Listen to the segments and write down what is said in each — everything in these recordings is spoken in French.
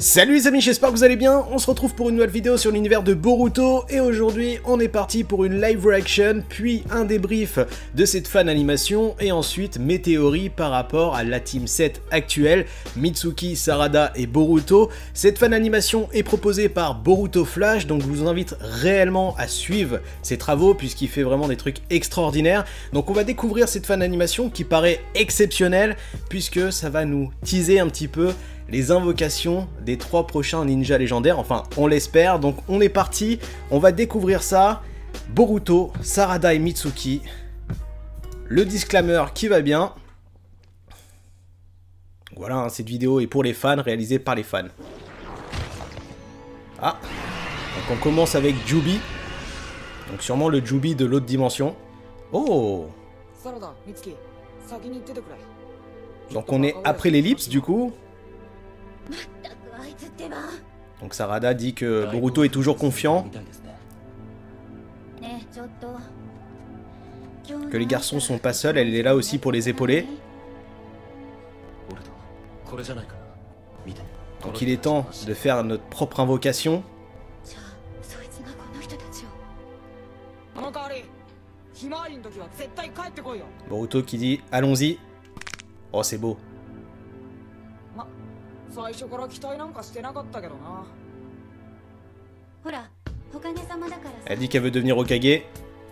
Salut les amis, j'espère que vous allez bien. On se retrouve pour une nouvelle vidéo sur l'univers de Boruto et aujourd'hui on est parti pour une live reaction, puis un débrief de cette fan animation et ensuite mes théories par rapport à la team 7 actuelle, Mitsuki, Sarada et Boruto. Cette fan animation est proposée par Boruto Flash, donc je vous invite réellement à suivre ses travaux puisqu'il fait vraiment des trucs extraordinaires. Donc on va découvrir cette fan animation qui paraît exceptionnelle puisque ça va nous teaser un petit peu les invocations des 3 prochains ninjas légendaires, enfin on l'espère, donc on est parti, on va découvrir ça. Boruto, Sarada et Mitsuki, le disclaimer qui va bien. Voilà, hein, cette vidéo est pour les fans, réalisée par les fans. Ah, donc on commence avec Jubi, donc sûrement le Jubi de l'autre dimension. Oh, donc on est après l'ellipse du coup. Donc Sarada dit que Boruto est toujours confiant, que les garçons sont pas seuls, elle est là aussi pour les épauler. Donc il est temps de faire notre propre invocation. Boruto qui dit allons-y. Oh c'est beau. Elle dit qu'elle veut devenir Hokage.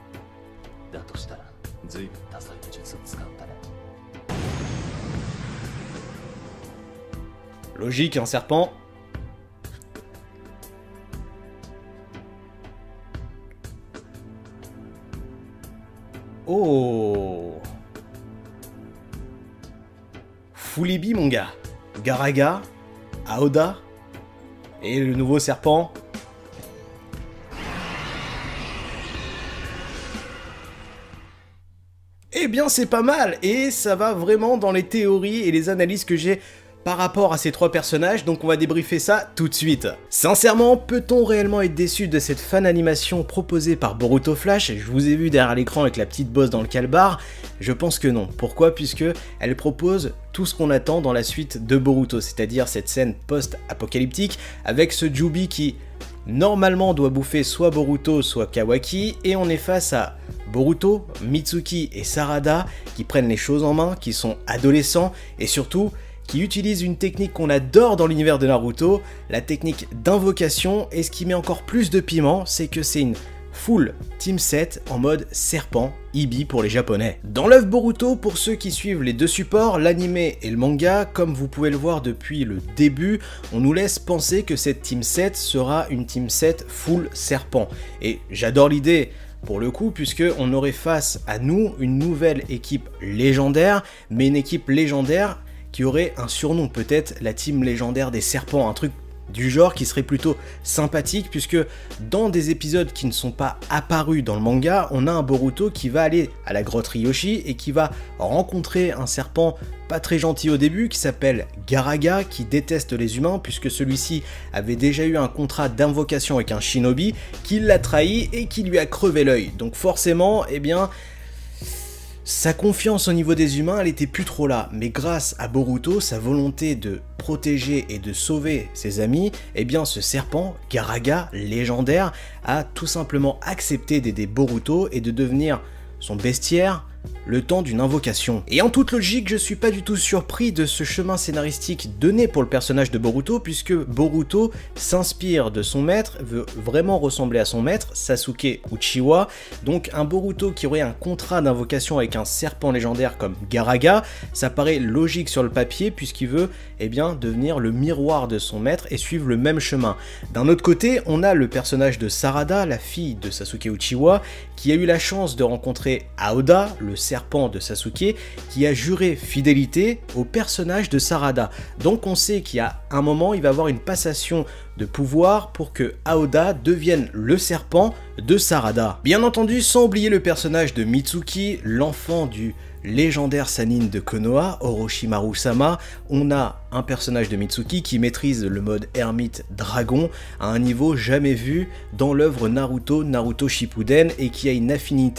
Logique, un serpent. Oh, Fulibi mon gars. Garaga, Aoda et le nouveau serpent. Eh bien c'est pas mal et ça va vraiment dans les théories et les analyses que j'ai par rapport à ces 3 personnages, donc on va débriefer ça tout de suite. Sincèrement, peut-on réellement être déçu de cette fan animation proposée par Boruto Flash? Je vous ai vu derrière l'écran avec la petite bosse dans le calbar, je pense que non. Pourquoi? Puisque elle propose tout ce qu'on attend dans la suite de Boruto, c'est-à-dire cette scène post-apocalyptique avec ce Jubi qui normalement doit bouffer soit Boruto soit Kawaki, et on est face à Boruto, Mitsuki et Sarada qui prennent les choses en main, qui sont adolescents et surtout qui utilise une technique qu'on adore dans l'univers de Naruto, la technique d'invocation, et ce qui met encore plus de piment, c'est que c'est une full Team 7 en mode serpent, Ibi pour les japonais. Dans l'œuvre Boruto, pour ceux qui suivent les 2 supports, l'anime et le manga, comme vous pouvez le voir depuis le début, on nous laisse penser que cette Team 7 sera une Team 7 full serpent. Et j'adore l'idée, pour le coup, puisque on aurait face à nous une nouvelle équipe légendaire, mais une équipe légendaire qui aurait un surnom, peut-être la team légendaire des serpents, un truc du genre qui serait plutôt sympathique, puisque dans des épisodes qui ne sont pas apparus dans le manga, on a un Boruto qui va aller à la grotte Ryoshi et qui va rencontrer un serpent pas très gentil au début qui s'appelle Garaga, qui déteste les humains puisque celui-ci avait déjà eu un contrat d'invocation avec un shinobi qui l'a trahi et qui lui a crevé l'œil. Donc forcément, eh bien, sa confiance au niveau des humains, elle était plus trop là, mais grâce à Boruto, sa volonté de protéger et de sauver ses amis, eh bien ce serpent, Garaga, légendaire, a tout simplement accepté d'aider Boruto et de devenir son bestiaire le temps d'une invocation. Et en toute logique, je suis pas du tout surpris de ce chemin scénaristique donné pour le personnage de Boruto, puisque Boruto s'inspire de son maître, veut vraiment ressembler à son maître, Sasuke Uchiwa, donc un Boruto qui aurait un contrat d'invocation avec un serpent légendaire comme Garaga, ça paraît logique sur le papier, puisqu'il veut eh bien, devenir le miroir de son maître et suivre le même chemin. D'un autre côté, on a le personnage de Sarada, la fille de Sasuke Uchiwa, qui a eu la chance de rencontrer Aoda, le serpent de Sasuke, qui a juré fidélité au personnage de Sarada. Donc on sait qu'il y a un moment, il va y avoir une passation de pouvoir pour que Aoda devienne le serpent de Sarada. Bien entendu, sans oublier le personnage de Mitsuki, l'enfant du légendaire Sannin de Konoha, Orochimaru-sama, on a un personnage de Mitsuki qui maîtrise le mode ermite dragon à un niveau jamais vu dans l'œuvre Naruto Shippuden et qui a une affinité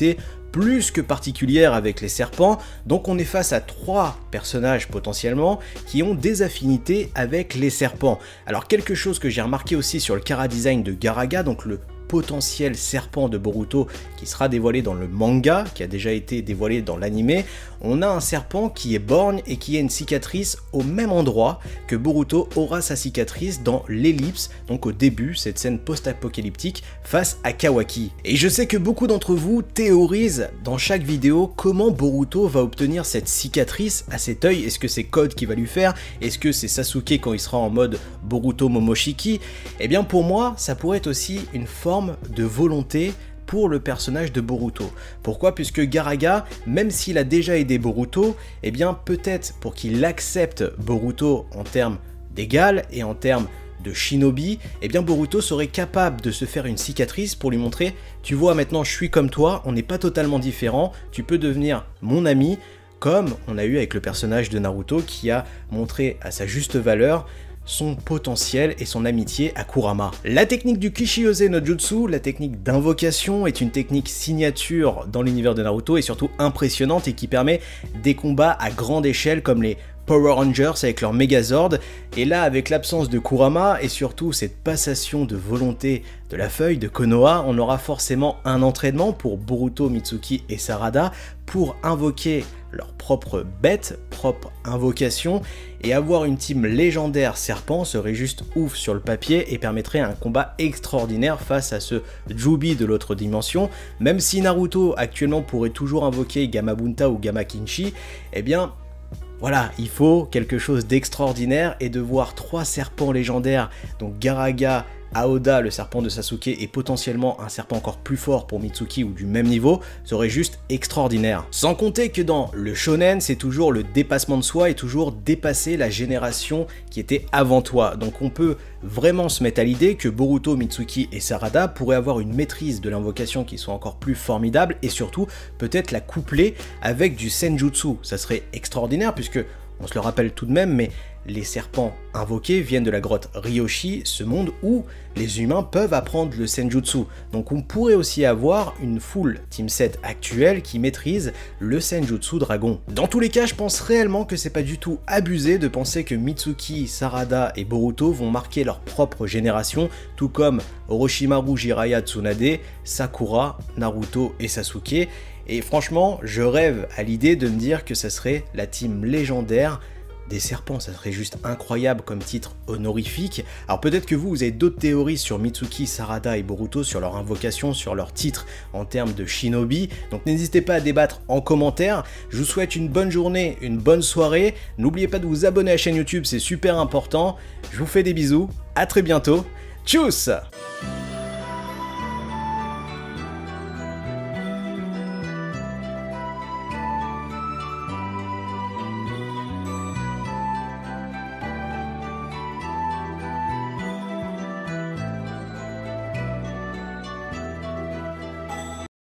plus que particulière avec les serpents, donc on est face à 3 personnages potentiellement qui ont des affinités avec les serpents. Alors quelque chose que j'ai remarqué aussi sur le chara-design de Garaga, donc le potentiel serpent de Boruto qui sera dévoilé dans le manga, qui a déjà été dévoilé dans l'anime, on a un serpent qui est borgne et qui a une cicatrice au même endroit que Boruto aura sa cicatrice dans l'ellipse, donc au début, cette scène post-apocalyptique face à Kawaki. Et je sais que beaucoup d'entre vous théorisent dans chaque vidéo comment Boruto va obtenir cette cicatrice à cet œil. Est-ce que c'est Code qui va lui faire? Est-ce que c'est Sasuke quand il sera en mode Boruto Momoshiki? Eh bien pour moi, ça pourrait être aussi une forme de volonté pour le personnage de Boruto. Pourquoi? Puisque Garaga, même s'il a déjà aidé Boruto, eh bien peut-être pour qu'il accepte Boruto en termes d'égal et en termes de shinobi, eh bien Boruto serait capable de se faire une cicatrice pour lui montrer « Tu vois, maintenant je suis comme toi, on n'est pas totalement différents, tu peux devenir mon ami », comme on a eu avec le personnage de Naruto qui a montré à sa juste valeur son potentiel et son amitié à Kurama. La technique du Kishiose no Jutsu, la technique d'invocation, est une technique signature dans l'univers de Naruto et surtout impressionnante et qui permet des combats à grande échelle comme les Power Rangers avec leur Megazord, et là avec l'absence de Kurama et surtout cette passation de volonté de la feuille de Konoha, on aura forcément un entraînement pour Boruto, Mitsuki et Sarada pour invoquer leur propre bête, propre invocation, et avoir une team légendaire serpent serait juste ouf sur le papier et permettrait un combat extraordinaire face à ce Jubi de l'autre dimension. Même si Naruto actuellement pourrait toujours invoquer Gamabunta ou Gamakinshi, eh bien voilà, il faut quelque chose d'extraordinaire, et de voir 3 serpents légendaires, donc Garaga, Aoda, le serpent de Sasuke, et potentiellement un serpent encore plus fort pour Mitsuki ou du même niveau, serait juste extraordinaire. Sans compter que dans le shonen, c'est toujours le dépassement de soi et toujours dépasser la génération qui était avant toi. Donc on peut vraiment se mettre à l'idée que Boruto, Mitsuki et Sarada pourraient avoir une maîtrise de l'invocation qui soit encore plus formidable, et surtout peut-être la coupler avec du senjutsu. Ça serait extraordinaire puisque, on se le rappelle tout de même, mais les serpents invoqués viennent de la grotte Ryoshi, ce monde où les humains peuvent apprendre le senjutsu. Donc on pourrait aussi avoir une full Team 7 actuelle qui maîtrise le senjutsu dragon. Dans tous les cas, je pense réellement que c'est pas du tout abusé de penser que Mitsuki, Sarada et Boruto vont marquer leur propre génération, tout comme Orochimaru, Jiraiya, Tsunade, Sakura, Naruto et Sasuke. Et franchement, je rêve à l'idée de me dire que ça serait la team légendaire des serpents. Ça serait juste incroyable comme titre honorifique. Alors peut-être que vous avez d'autres théories sur Mitsuki, Sarada et Boruto, sur leur invocation, sur leur titre en termes de shinobi, donc n'hésitez pas à débattre en commentaire. Je vous souhaite une bonne journée, une bonne soirée. N'oubliez pas de vous abonner à la chaîne YouTube, c'est super important. Je vous fais des bisous, à très bientôt. Tchuss!